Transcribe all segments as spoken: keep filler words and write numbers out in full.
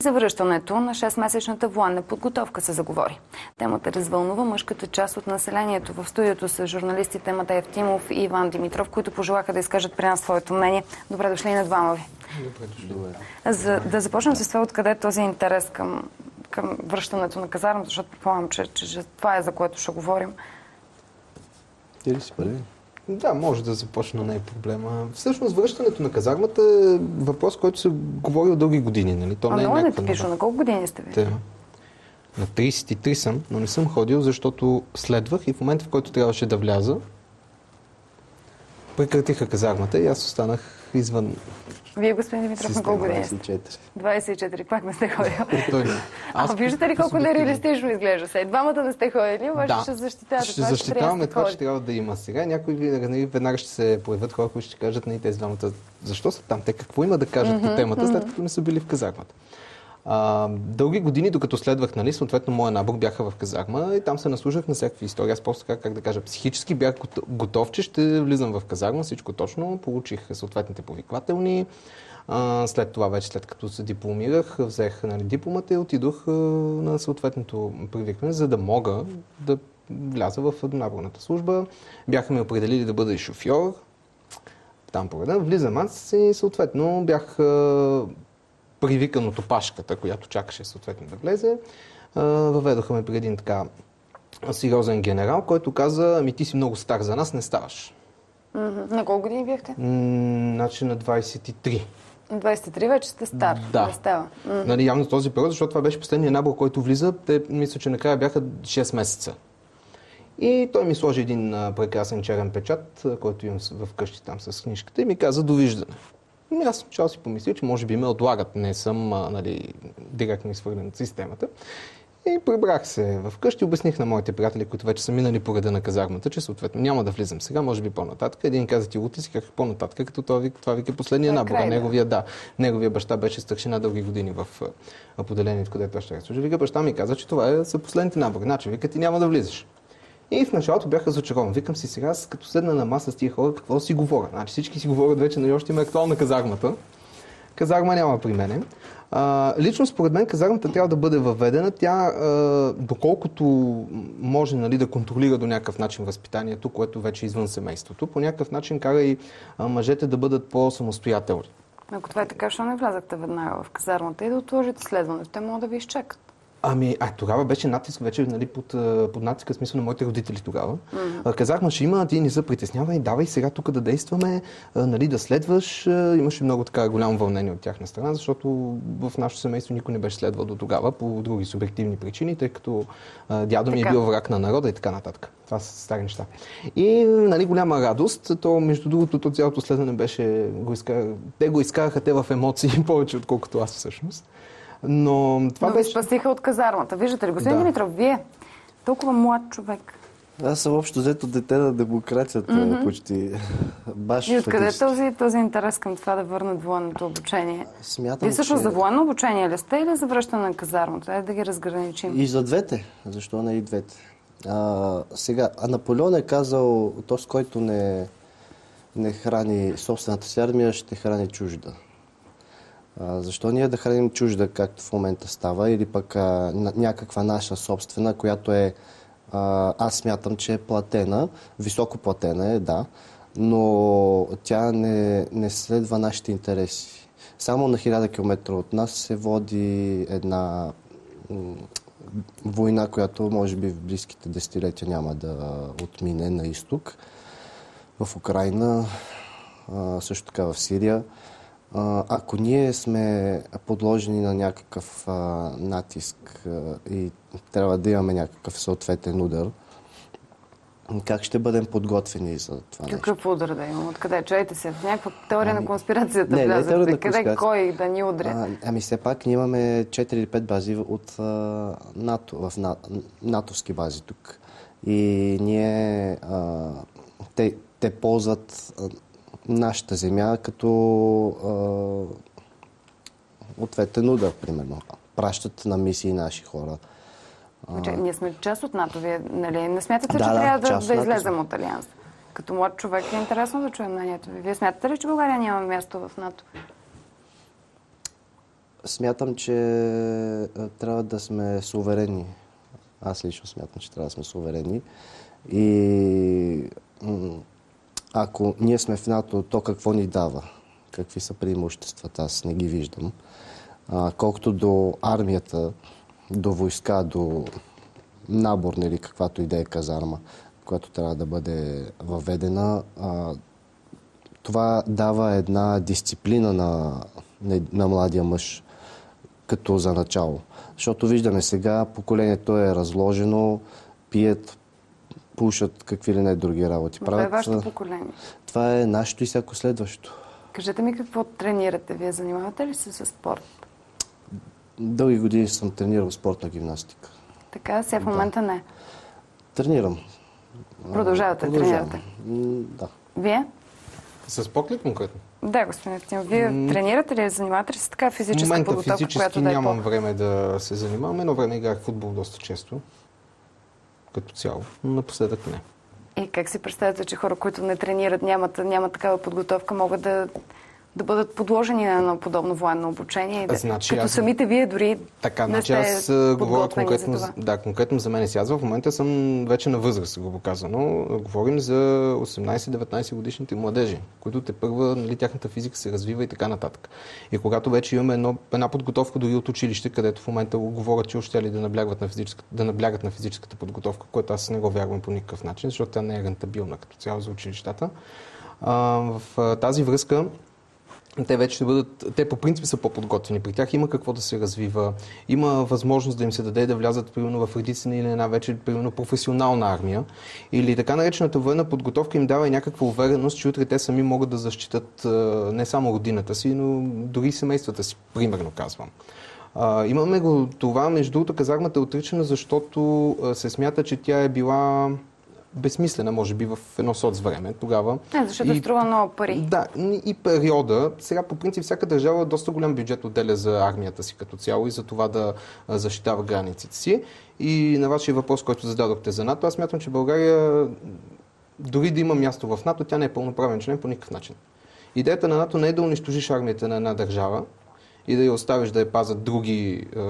За връщането на шестмесечната военна подготовка се заговори. Темата развълнува мъжката част от населението. В студиото са журналистите Матей Евтимов и Иван Димитров, които пожелаха да изкажат при нас своето мнение. Добре дошли на двама ви. Добре дошли. За да започнем с това, откъде е този интерес към, към връщането на казармата, защото предполагам, че, че, че това е за което ще говорим. Ти ли си първи? Да, може да започна, не е проблема. Всъщност връщането на казармата е въпрос, който се говори от дълги години. Нали? То а не е много някаква нетипично. На колко години сте ви? Те, на трийсет и три съм, но не съм ходил, защото следвах и в момента, в който трябваше да вляза, прекратиха казармата и аз останах извън. Вие, господин Димитров, на колко години? двайсет и четири. двайсет и четири. Пак не сте ходил. Аз а виждате ли колко нереалистично изглежда сега? Двамата не сте ходили, обаче да, ще защитавате. Ще защитаваме това, че трябва да има сега. Някои веднага ще се появят хора, които ще кажат на тези двамата защо са там, те какво има да кажат mm-hmm, по темата, след като не са били в казармата. А, дълги години, докато следвах, нали, съответно, моя набор бяха в казарма и там се наслушах на всякакви истории. Аз просто, как, как да кажа, психически бях готов, че ще влизам в казарма, всичко точно. Получих съответните повиквателни. А, след това, вече след като се дипломирах, взех, нали, дипломата и отидох а, на съответното привикване, за да мога да вляза в наборната служба. Бяха ми определили да бъда и шофьор. Там пореда. Влизам аз и съответно бях а, привикан от опашката, която чакаше съответно да влезе. А, въведоха ме при един така сериозен генерал, който каза: ами ти си много стар за нас, не ставаш. Mm-hmm. На колко години бяхте? М- значи на двайсет и три. двайсет и три вече сте стар. Да. Не става. Mm. Нали, явно този период, защото това беше последния набор, който влиза. Те, мисля, че накрая бяха шест месеца. И той ми сложи един а, прекрасен черен печат, а, който имам в къщи там с книжката, и ми каза довиждане. И аз начало си помисля, че може би ме отлагат. Не съм а, нали, директно изхвърлен от системата. И прибрах се вкъщи, обясних на моите приятели, които вече са минали по реда на казармата, че съответно няма да влизам сега, може би по-нататък. Един каза: ти лут ли си, как по-нататък, като това, това вика последния е набор. Край, да. Неговия, да, неговия баща беше старшина дълги години в поделението, където ще служи. Вика, баща ми каза, че това е, са последните набори. Значи, вика, ти няма да влизаш. И в началото бях разочарован. Викам си сега, като седна на маса с тия хора, какво си говоря? Значи всички си говорят вече, но още има актуална казармата. Казарма няма при мене. А, лично според мен казармата трябва да бъде въведена. Тя, а, доколкото може, нали, да контролира до някакъв начин възпитанието, което вече е извън семейството, по някакъв начин кара и а, мъжете да бъдат по-самостоятелни. Ако това е така, защо не влязахте веднага в казармата и да отложите следването? Те могат да ви изчакат. Ами, а тогава беше натиск, вече, нали, под, под натиска, смисъл на моите родители тогава. Mm-hmm. Казахме, ще има, ти не се притеснявай, давай сега тук да действаме, нали, да следваш. Имаше много така голямо вълнение от тяхна страна, защото в нашето семейство никой не беше следвал до тогава по други субективни причини, тъй като а, дядо ми е бил враг на народа и така нататък. Това са стари неща. И, нали, голяма радост. То, между другото, то цялото следване беше, го изкара... те го изкараха те в емоции повече, отколкото аз всъщност. Но това Но беше... спасиха от казармата. Виждате ли, господин да. Димитров, вие толкова млад човек. Аз съм общо взето дете на демокрацията, mm-hmm. почти. Баш и откъде е този, този интерес към това да върнат военното обучение? Смятам, Вие всъщност че... за военно обучение ли сте или за връщане на казармата? Дай да ги разграничим. И за двете. Защо не и двете? А, сега, а Наполеон е казал, този, който не, не храни собствената си армия, ще храни чужда. А, защо ние да храним чужда, както в момента става, или пък а, някаква наша собствена, която е, а, аз смятам, че е платена, високо платена е, да, но тя не, не следва нашите интереси. Само на хиляда километра от нас се води една м, война, която може би в близките десетилетия няма да отмине на изток, в Украйна, а, също така в Сирия. Ако ние сме подложени на някакъв а, натиск а, и трябва да имаме някакъв съответен удар, как ще бъдем подготвени за това нещо? Какъв удар да имам? Откъде? Чуйте се, в някаква теория ами... на конспирацията не, влязахте. Не, къде конспирация. Кой да ни удря? А, ами все пак ние имаме четири или пет бази от а, НАТО, в на, натовски бази тук. И ние, а, те, те ползват а, нашата земя като ответен удар, примерно. Пращат на мисии наши хора. Че, ние сме част от НАТО. Вие, нали, не смятате, да, че да, трябва да, да от излезем от Алианс? Като млад човек е интересно да чуем мнението ви. Вие смятате ли, че България няма място в НАТО? Смятам, че трябва да сме суверенни. Аз лично смятам, че трябва да сме суверенни. И ако ние сме в НАТО, то какво ни дава? Какви са преимуществата? Аз не ги виждам. А, колкото до армията, до войска, до набор, или каквато и да е казарма, която трябва да бъде въведена, а, това дава една дисциплина на, на, на младия мъж, като за начало. Защото виждаме сега, поколението е разложено, пият, пушат какви ли не други работи. Това е вашето поколение. Това е нашето и всяко следващо. Кажете ми какво тренирате? Вие занимавате ли се с спорт? Дълги години съм тренирал спортна гимнастика. Така, сега в момента да. Не. Тренирам. Продължавате да тренирате? Да. Вие? С спорт ли конкретно? Да, господин Евтимов. Вие м- тренирате ли, занимавате ли се така физическа момента, подготовка, физически която да е нямам по... време да се занимавам. Едно време играх футбол доста често, като цяло, но напоследък не. И как си представяте, че хора, които не тренират, нямат, нямат такава подготовка, могат да, да бъдат подложени на едно подобно военно обучение? И да, значи, като аз... самите вие дори така, не значи, сте аз говоря конкретно, за да, конкретно за мен. Аз в момента съм вече на възраст, грубо казано. Говорим за осемнайсет-деветнайсет годишните младежи, които те първа, нали, тяхната физика се развива и така нататък. И когато вече имаме едно, една подготовка дори от училище, където в момента говорят, че още ли да наблягат на физическата, да наблягат на физическата подготовка, което аз не го вярвам по никакъв начин, защото тя не е рентабилна като цяло за училищата. А, в тази връзка те вече ще бъдат, те по принцип са по-подготвени. При тях има какво да се развива, има възможност да им се даде да влязат примерно в редици или една вече примерно професионална армия. Или така наречената военна подготовка им дава и някаква увереност, че утре те сами могат да защитат не само родината си, но дори и семействата си, примерно казвам. А, имаме го това, между другото, казармата е отричана, защото се смята, че тя е била безсмислена, може би, в едно соцвреме тогава. Не, защото и, струва много пари. Да, и периода. Сега, по принцип, всяка държава доста голям бюджет отделя за армията си като цяло и за това да защитава границите си. И на вашия въпрос, който зададохте за НАТО, аз смятам, че България, дори да има място в НАТО, тя не е пълноправен член по никакъв начин. Идеята на НАТО не е да унищожиш армията на една държава и да я оставиш да я пазят други е,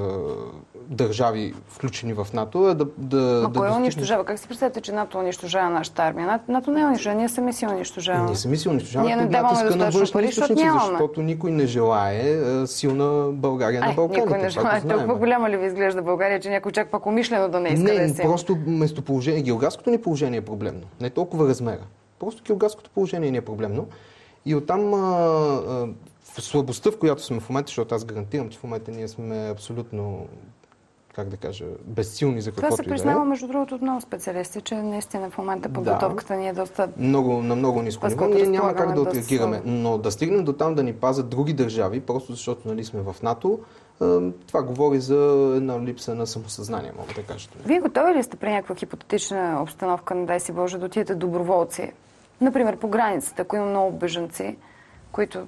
държави, включени в НАТО, а да... да Ма да кой достигне... унищожава? Как си представяте, че НАТО унищожава нашата армия? НАТО не е унищожава, ние сами си унищожаваме. Ние сами си унищожаваме. Ние не даваме достатъчно пари, защото нямаме. Защото никой не желае е, силна България Ай, на Балканите. Никой не желае. Толкова голяма ли ви изглежда България, че някой чак пак умишлено да не иска не, да е силна? Просто местоположение, географското ни положение е проблемно. Не толкова размера. Просто географското положение ни е проблемно. И оттам а, а, в слабостта, в която сме в момента, защото аз гарантирам, че в момента ние сме абсолютно, как да кажа, безсилни за каквото и да е. Това се признава, между другото, от много специалисти, че наистина в момента подготовката да, ни е доста... Много, на много ниско ниво. Ние няма как да отреагираме, но да стигнем до там да ни пазят други държави, просто защото нали сме в НАТО, това говори за една липса на самосъзнание, мога да кажа. Вие готови ли сте при някаква хипотетична обстановка, не дай си Боже, да отидете доброволци? Например, по границата, ако има много бежанци, които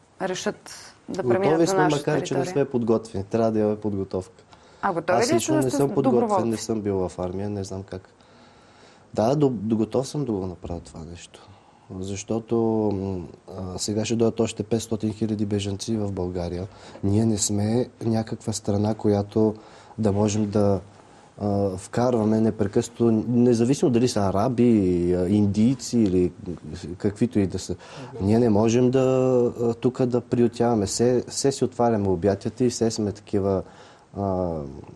решат да преминат на нашата макар, територия. Макар, че не сме подготвени. Трябва да имаме подготовка. А готови Аз ли лично да не сте съм подготвен, доброволци? не съм бил в армия, не знам как. Да, до, до готов съм да го направя това нещо. Защото а, сега ще дойдат още петстотин хиляди бежанци в България. Ние не сме някаква страна, която да можем да а, вкарваме непрекъснато, независимо дали са араби, индийци или каквито и да са. Ние не можем да тук да приютяваме. Все, все си отваряме обятията и все сме такива а,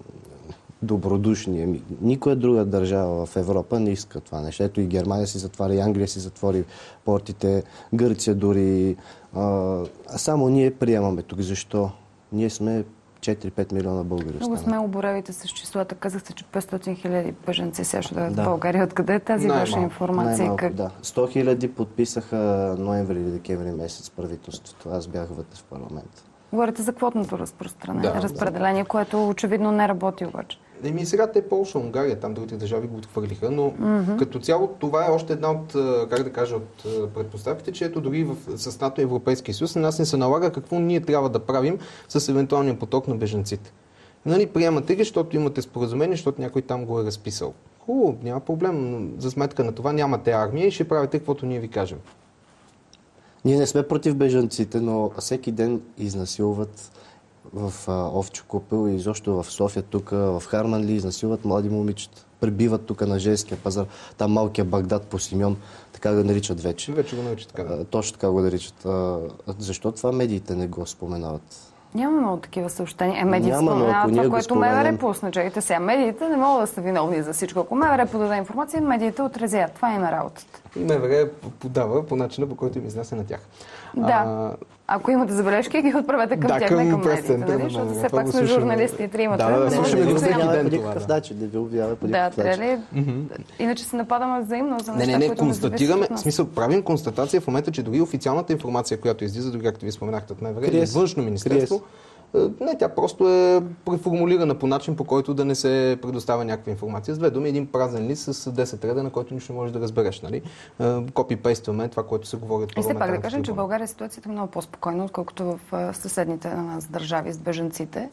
добродушни. Никоя друга държава в Европа не иска това нещо. Ето и Германия си затваря, и Англия си затвори портите, Гърция дори. А, само ние приемаме тук. Защо? Ние сме четири-пет милиона българи. Много сме оборавите с числата. Казахте, че петстотин хиляди бежанци сега ще дойдат да. в България. Откъде е тази Най-малко. ваша информация? Най-малко, как... да. сто хиляди подписаха ноември или декември месец правителството. Аз бях вътре в парламента. Говорите за квотното разпространение, Да, разпределение, да. Което очевидно не работи обаче. Еми сега те Полша, Унгария, там другите държави го отхвърлиха, но mm-hmm. като цяло това е още една от, как да кажа, от предпоставките, че ето дори в, с НАТО и Европейския съюз на нас не се налага какво ние трябва да правим с евентуалния поток на бежанците. Нали, приемате ги, защото имате споразумение, защото някой там го е разписал. Хубаво, няма проблем. За сметка на това нямате армия и ще правите каквото ние ви кажем. Ние не сме против бежанците, но всеки ден изнасилват в а, Овчо купел и изобщо в София, тук в Харманли, изнасилват млади момичета. Прибиват тук на женския пазар. Там малкия Багдад по Симеон, така го наричат вече. Вече го наричат така. А, точно така го наричат. А, защо това медиите не го споменават? Няма много такива съобщения. Е, медиите Няма, но ако споменават ние това, го което МВР споменем- пусна. Чакайте сега. Медиите не могат да са виновни за всичко. Ако МВР подаде информация, медиите отразят. Това им е работата. И МВР подава по начина, по който им изнася на тях. Да. А, Ако имате забележки, ги отправете към Да, тях, към не към прес-центъра медиите. Нали? на Защото МВР. все Това пак го сме слушаме. журналисти и тримата. Да, да, да, Не Не, може слушаме не да ви го всеки обвинява ден по това, никакъв да. начин, не ви обвинява по Да, никакъв трябва начин. ли? Иначе се нападаме взаимно за Не, неща, не, не, които не зависят констатираме, от в нас. смисъл, правим констатация в момента, че дори официалната информация, която излиза, дори както ви споменахте от МВР, Крие или се. външно министерство, е, не, тя просто е преформулирана по начин, по който да не се предоставя някаква информация. С две думи, един празен лист с десет реда, на който нищо не можеш да разбереш. Нали? Копи-пействаме това, което се говори от И все пак да парламентарната кажем, че в трибуна. България ситуацията е много по-спокойна, отколкото в а, съседните на нас държави с бежанците.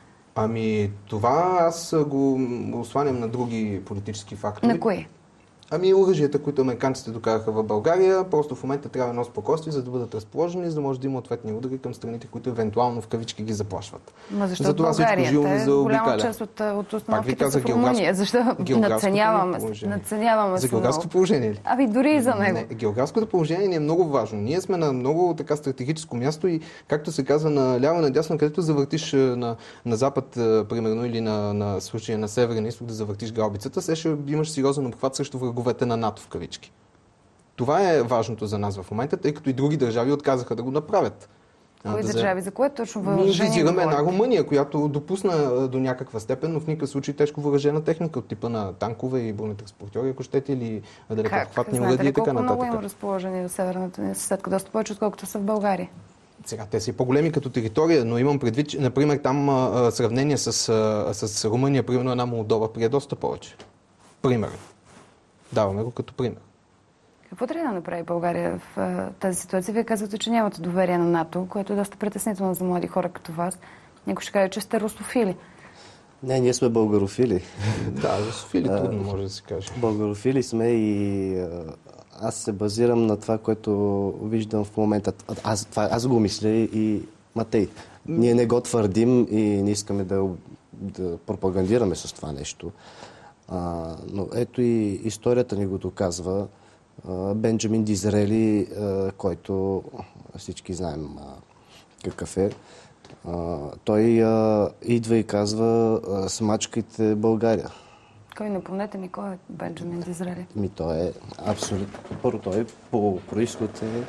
Ами това аз го осланям на други политически фактори. На кои? Ами оръжията, които американците докараха в България, просто в момента трябва едно спокойствие, за да бъдат разположени, за да може да има ответни удари към страните, които евентуално в кавички ги заплашват. Ма защо За в това всичко България? живо ми Те, голяма заобикаля. част от, от Пак ви установките са казах, в Румъния. Защо географското надценяваме, положение. надценяваме За се географското много? положение ли? Ами дори и за него. Не, географското положение ни е много важно. Ние сме на много така стратегическо място и, както се казва, на ляво и надясно, където завъртиш а, на, на запад, а, примерно, или на, на случая на север и на изток да завъртиш галбицата, се ще имаш сериозен обхват срещу враговете на НАТО в кавички. Това е важното за нас в момента, тъй като и други държави отказаха да го направят. А, Кои да държави? За което точно Ние въоръжение визираме една говорите? Румъния, която допусна а, до някаква степен, но в никакъв случай тежко въоръжена техника от типа на танкове и бронетранспортьори, ако щете, или Как? далекохватни Знаете уреди ли и така колко много има нататък. разположени в северната ни съседка? Доста повече, отколкото са в България. Сега, те са и по-големи като територия, но имам предвид, че, например, там а, сравнение с, а, с Румъния, примерно една Молдова, при е доста повече. Пример. Даваме го като пример. Какво трябва да направи България в а, тази ситуация? Вие казвате, че нямате доверие на НАТО, което е доста притеснително за млади хора като вас. Някой ще каже, че сте русофили. Не, ние сме българофили. Да, за Софили трудно може да се каже. Българофили сме и а, аз се базирам на това, което виждам в момента. Аз, това, аз го мисля и Матей. Ние не го твърдим и не искаме да, да пропагандираме с това нещо. А, но ето и историята ни го доказва. А, Бенджамин Дизраели, а, който всички знаем а, какъв е. А, той а, идва и казва: а, смачкайте България. Кой, напомнете ми, кой е Бенджамин Дизраели? Ми той е абсолютно... Първо, той по происход е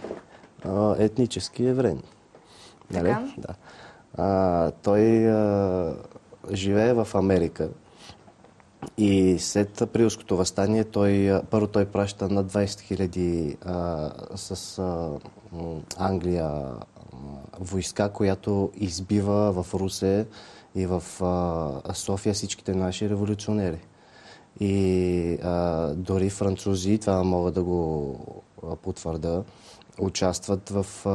а, етнически еврей. Нали? Така. Да. А, той а, живее в Америка и след априлското въстание той, а, първо той праща на двайсет хиляди с а, м, Англия а, войска, която избива в Русе и в а, София всичките наши революционери. И а, дори французи, това мога да го а, потвърда, участват в а,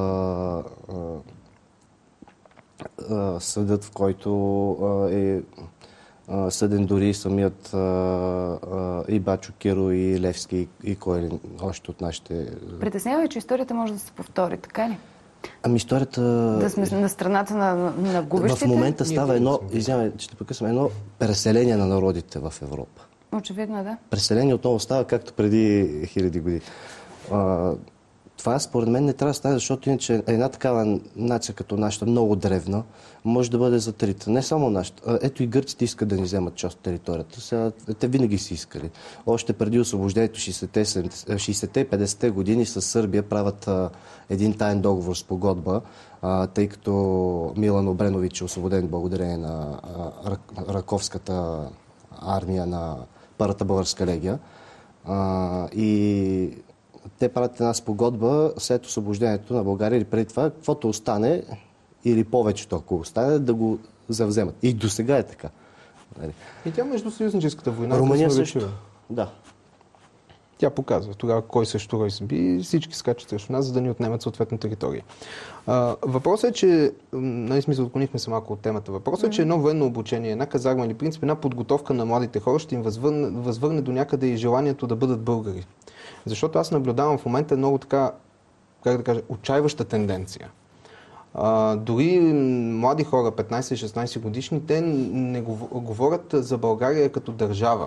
а, а, съдът, в който а, е а, съден дори самият а, а, и Бачо Киро, и Левски, и кой ли още от нашите... Притеснява, че историята може да се повтори, така ли? Ами историята... Да сме на страната на, на губещите? В момента става Ние едно, сме. извинявай, че те прекъсвам, едно преселение на народите в Европа. Очевидно е, да. Преселение отново става както преди хиляди години. А, това според мен не трябва да стане, защото иначе една такава нация като нашата, много древна, може да бъде затрита. Не само нашата. Ето и гърците искат да ни вземат част от територията. Сега, те винаги си искали. Още преди освобождението шейсетте и петдесетте години с Сърбия правят а, един таен договор с погодба, а, тъй като Милан Обренович е освободен благодарение на а, Рак- Раковската армия на Първата българска легия. А, и те правят една спогодба след освобождението на България или преди това, каквото остане, или повечето, ако остане, да го завземат. И до сега е така. Нали? И тя между съюзническата война... Румъния късно също. речива. Да. Тя показва тогава кой срещу кой се би и всички скачат срещу нас, за да ни отнемат съответна територия. А, въпросът е, че... Нали смисъл, отклонихме се малко от темата. Въпросът е, че едно военно обучение, една казарма или принцип, една подготовка на младите хора ще им възвърне, възвърне до някъде и желанието да бъдат българи. Защото аз наблюдавам в момента много така, как да кажа, отчаиваща тенденция. А, дори млади хора, петнайсет-шестнайсет годишни, те не говорят за България като държава.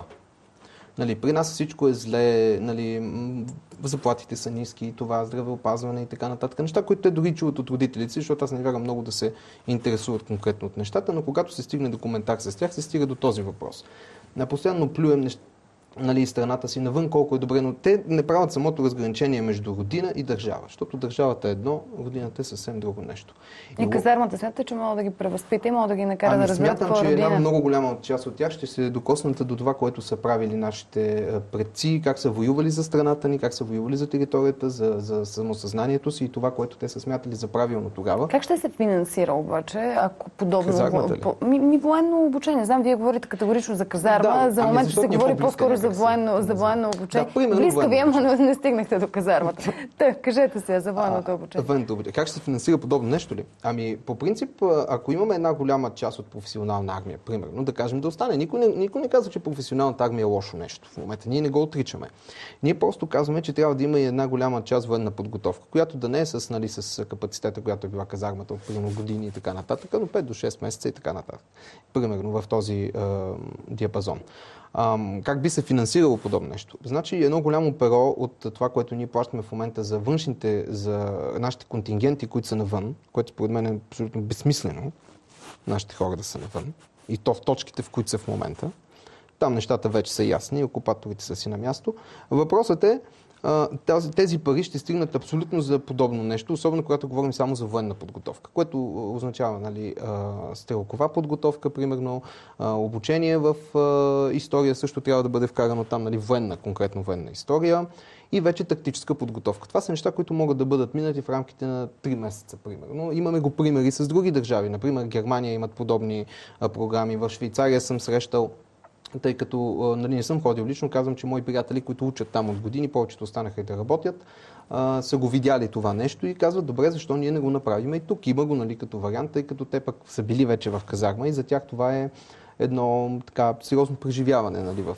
Нали, при нас всичко е зле, нали, заплатите са ниски, това, здравеопазване и така нататък. Неща, които те дори чуват от родителите си, защото аз не вярвам много да се интересуват конкретно от нещата, но когато се стигне до коментар с тях, се стига до този въпрос. На постоянно плюем неща, нали, страната си навън, колко е добре, но те не правят самото разграничение между родина и държава, защото държавата е едно, родината е съвсем друго нещо. И, и казармата смята, че мога да ги превъзпита и мога да ги накара ами, да разберат какво е родина. Смятам, че една много голяма част от тях ще се докоснат до това, което са правили нашите предци, как са воювали за страната ни, как са воювали за територията, за, за самосъзнанието си и това, което те са смятали за правилно тогава. Как ще се финансира обаче, ако подобно... Казармата ли? По, ми, ми военно обучение. Знам, вие говорите категорично за казарма, Да, за ами момента се говори по-скоро за военно, за военно обучение. Да, близка ви, ама не, не стигнахте до казармата. Та, кажете се за военното обучение. Военното обучение. Как ще се финансира подобно нещо ли? Ами, по принцип, ако имаме една голяма част от професионална армия, примерно, да кажем да остане. Никой не, никой не казва, че професионалната армия е лошо нещо в момента. Ние не го отричаме. Ние просто казваме, че трябва да има и една голяма част военна подготовка, която да не е с, нали, с капацитета, която е била казармата от примерно години и така нататък, но пет до шест месеца и така нататък. Примерно в този е, диапазон. Ам, как би се финансирало подобно нещо? Значи едно голямо перо от това, което ние плащаме в момента за външните, за нашите контингенти, които са навън, което според мен е абсолютно безсмислено, нашите хора да са навън, и то в точките, в които са в момента. Там нещата вече са ясни, окупаторите са си на място. Въпросът е, Тези, тези пари ще стигнат абсолютно за подобно нещо, особено когато говорим само за военна подготовка, което означава, нали, стрелкова подготовка, примерно, обучение в история също трябва да бъде вкарано там, нали, военна, конкретно военна история и вече тактическа подготовка. Това са неща, които могат да бъдат минати в рамките на три месеца, примерно. Имаме го примери с други държави. Например, Германия имат подобни програми. В Швейцария съм срещал, тъй като, нали, не съм ходил лично, казвам, че мои приятели, които учат там от години, повечето останаха и да работят, а, са го видяли това нещо и казват, добре, защо ние не го направим и тук. Има го, нали, като вариант, тъй като те пък са били вече в казарма и за тях това е едно така сериозно преживяване, нали, в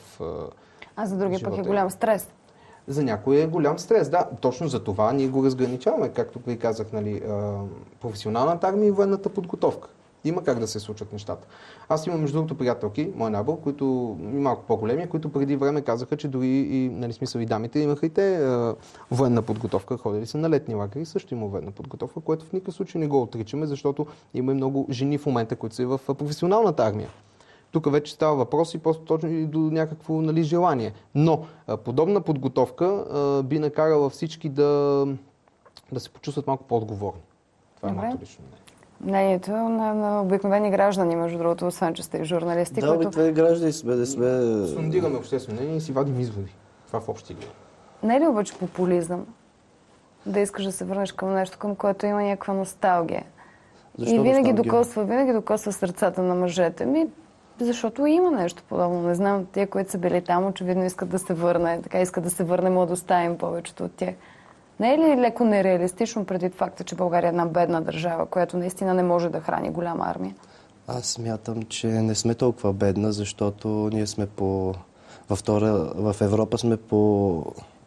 А за други живота. Пък е голям стрес. За някой е голям стрес, да. Точно за това ние го разграничаваме, както ви казах, нали, професионалната армия и военната подготовка. Има как да се случат нещата. Аз имам, между другото, приятелки, мой набор, които малко по-големи, които преди време казаха, че дори и, нали, смисъл и дамите имаха и те е, военна подготовка, ходили са на летни лагери, също има военна подготовка, което в никакъв случай не го отричаме, защото има и много жени в момента, които са в професионалната армия. Тук вече става въпрос и просто точно и до някакво, нали, желание. Но а, подобна подготовка а, би накарала всички да, да се почувстват малко по-отговорни. Това е моето лично мнение. Мнението на, на обикновени граждани, между другото, освен че сте журналисти, да, които... обикновени граждани сме, да сме... Сондираме обществено мнение и си вадим изводи. Това в общи линии. Не е ли обаче популизъм да искаш да се върнеш към нещо, към което има някаква носталгия? Защо и винаги носталгия? докосва, винаги докосва сърцата на мъжете ми, защото има нещо подобно. Не знам, тия, които са били там, очевидно искат да се върне, така искат да се върне младостта им, повечето от тях. Не е ли леко нереалистично предвид факта, че България е една бедна държава, която наистина не може да храни голяма армия? Аз смятам, че не сме толкова бедна, защото ние сме по... Във втора... В Европа сме по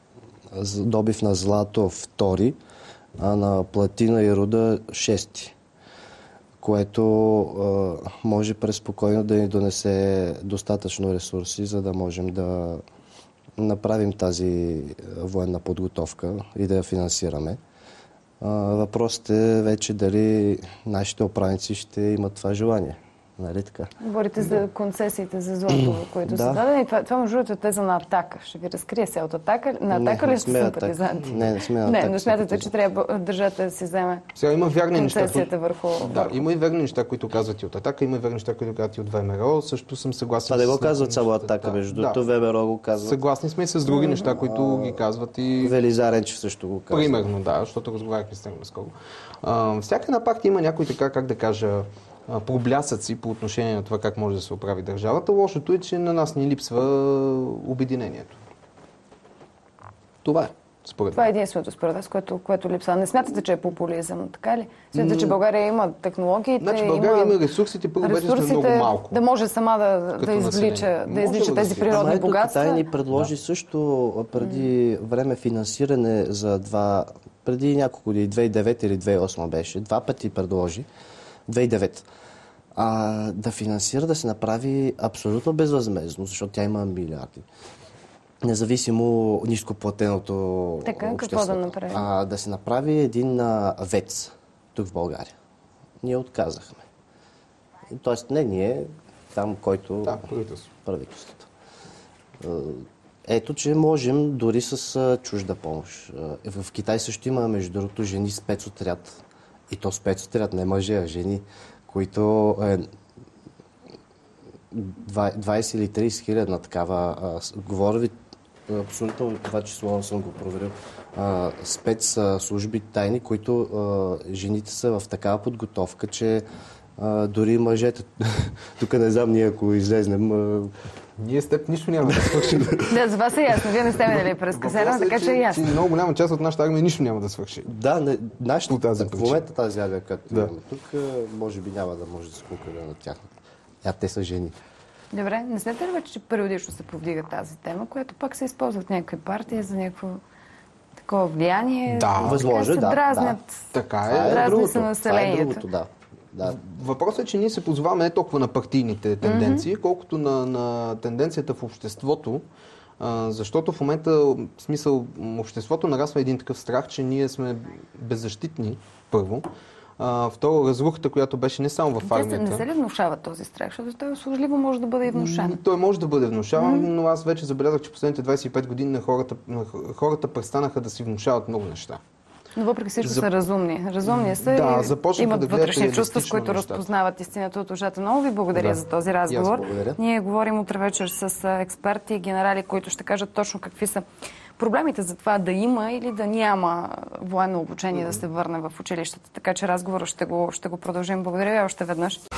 добив на злато втори, а на платина и руда шести, което а, може преспокойно да ни донесе достатъчно ресурси, за да можем да направим тази военна подготовка и да я финансираме. Въпросът е вече дали нашите управници ще имат това желание. Нали така? Говорите за концесиите за злато, които да. са дадени. Това, това между другото е теза на Атака. Ще ви разкрия се от Атака. На Атака не, ли сте симпатизанти? Не, не сме на Не, Атака. но смятате, че трябва държавата да си вземе Сега има верни неща, концесията върху... Да, върху... има и верни неща, които казват и от Атака, има и верни неща, които казват и от ВМРО. Също съм съгласен. Това не го с казват само нещата. Атака, Да, между да. другото, ВМРО го казват. Съгласни сме и с други неща, които ги казват и... Велизаренчев също го казва. Примерно, да, защото разговаряхме с него наскоро. А, всяка една партия има някой така, как да кажа, проблясъци по отношение на това как може да се оправи държавата. Лошото е, че на нас ни липсва обединението. Това е. Според Това е единственото според вас, което, което липсва. Не смятате, че е популизъм, така ли? Смятате, че България има технологиите, значи, България има има ресурсите, първо вече сме много малко. да може сама да, да извлича, да извлича тези Ама природни ето, богатства. Китай ни предложи да. също преди време финансиране за два преди няколко години, две хиляди и девета или две хиляди и осма беше, два пъти предложи, две хиляди и девета, а, да финансира, да се направи абсолютно безвъзмездно, защото тя има милиарди. Независимо нископлатеното Така, общество. какво да направи? А, да се направи един а, ВЕЦ тук в България. Ние отказахме. Тоест не ние, там който... Да, правителство. Правителството. Ето, че можем дори с чужда помощ. В Китай също има, между другото, жени спецотряд. И то спецотряд, не мъже, а жени, които е, двайсет или трийсет хиляди на такава. Говоря ви, абсолютно това число съм го проверил. Спецслужби тайни, които жените са в такава подготовка, че а, дори мъжете, тук не знам ние ако излезнем... А... Ние с теб нищо няма да свършим. Да, за вас е ясно. Вие не сте минали през казарма, така че е ясно. Много голяма част от нашата армия нищо няма да свърши. Да, не, нашата, тази в момента тази армия, която да. имаме тук, може би няма да може да се конкурира на тях. А те са жени. Добре, не смятате ли вече, че периодично се повдига тази тема, която пак се използва в някакви партии за някакво такова влияние? Да, възможно, се да. дразнят. Да. Така е. Това е Дразни другото. се населението. Това е другото, да. Да. Въпросът е, че ние се позоваваме не толкова на партийните тенденции, mm-hmm. колкото на, на тенденцията в обществото, а, защото в момента, в смисъл, обществото нараства един такъв страх, че ние сме беззащитни, първо. А, второ, разрухата, която беше не само в армията. Не се ли внушава този страх, защото той услужливо може да бъде и внушан? Той може да бъде внушаван, mm-hmm. но аз вече забелязах, че последните двайсет и пет години на хората, на хората престанаха да си внушават много неща. Но въпреки всичко За... са разумни. Разумни са да, и имат да вътрешни чувства, с които нещата. разпознават истината от ужата. Много ви благодаря да. за този разговор. Ние говорим утре вечер с експерти и генерали, които ще кажат точно какви са проблемите за това да има или да няма военно обучение, mm-hmm. да се върне в училищата. Така че разговора ще го, ще го продължим. Благодаря ви още веднъж.